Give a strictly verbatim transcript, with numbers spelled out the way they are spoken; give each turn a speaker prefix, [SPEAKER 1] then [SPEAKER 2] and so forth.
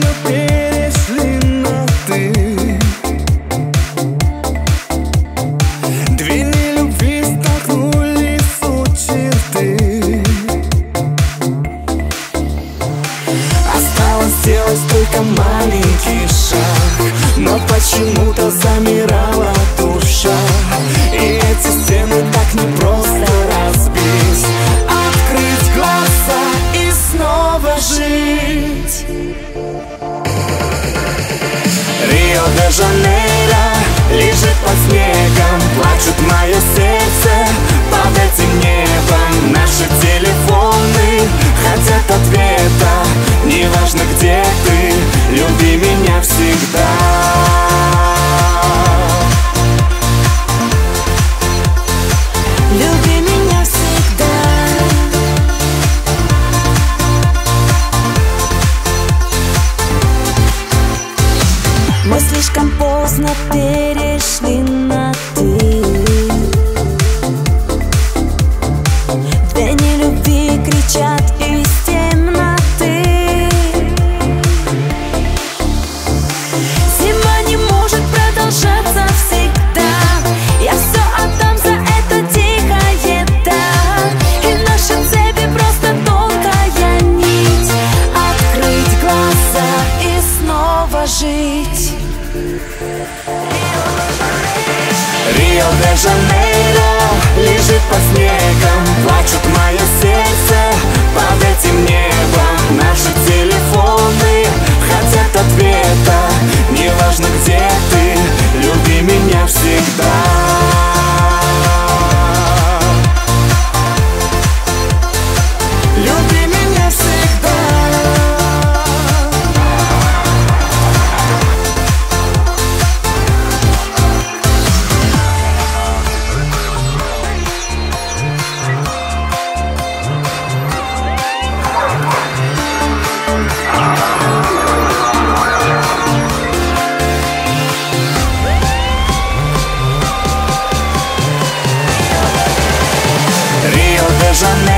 [SPEAKER 1] перешли на «ты». Две нелюбви столкнулись у черты. Осталось сделать только маленький шаг, но почему-то замирала душа. И эти стены так непросто разбить. Открыть глаза и снова жить. Рио-де-Жанейро лежит под снегом, плачет мое сердце под этим небом. Наши телефоны хотят ответа. Неважно, где ты, люби меня всегда.
[SPEAKER 2] Люби меня всегда. Мы слишком поздно перешли на «ты». Две нелюбви кричат из темноты. Зима не может продолжаться всегда. Я все отдам за это тихое «да». И наши цепи просто тонкая нить. Открыть глаза и снова жить.
[SPEAKER 1] Рио-де-Жанейро лежит под снегом, плачет мое сердце под этим небом. Наши телефоны хотят ответа. Неважно, где ты, люби меня всегда. Люби меня всегда. Рио-де-Жанейро